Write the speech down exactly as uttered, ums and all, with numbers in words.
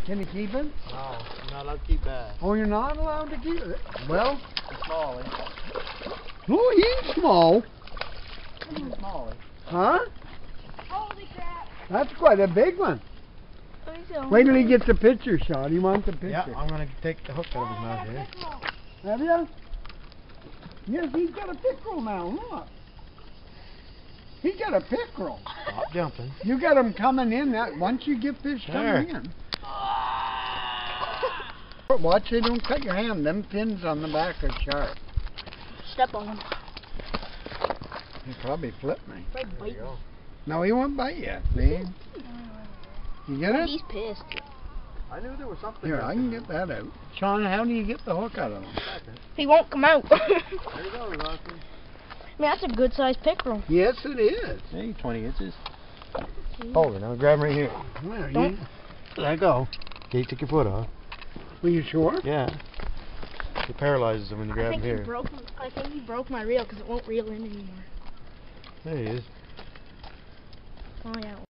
Can you keep it? No, you're not allowed to keep bass. Oh, you're not allowed to keep it? Well, He's smallie. oh, he's small. He's a smallie. Huh? Holy crap. That's quite a big one. Wait till he gets the picture shot. He wants a picture. Yeah, I'm going to take the hook out of his mouth here. Have you? Yes, he's got a pickerel now. Look. He got a pickerel. Stop jumping. You got him coming in. That once you get fish coming There. in. Watch they don't cut your hand. Them pins on the back are sharp. Step on him. He'll probably flip me. Right, bite me. No, he won't bite you. See? You get it? He's pissed. I knew there was something. Here, I can get that out. Sean, how do you get the hook out of him? He won't come out. There you go, Austin. I mean, that's a good sized pickerel. Yes, it is. Hey, twenty inches. Hold it now. Grab him right here. Well, Don't- you, There you go. Okay, you take your foot off. were you sure? Yeah. It paralyzes him when you I grab think him he here. broke. I think he broke my reel because it won't reel in anymore. There he is. Oh yeah.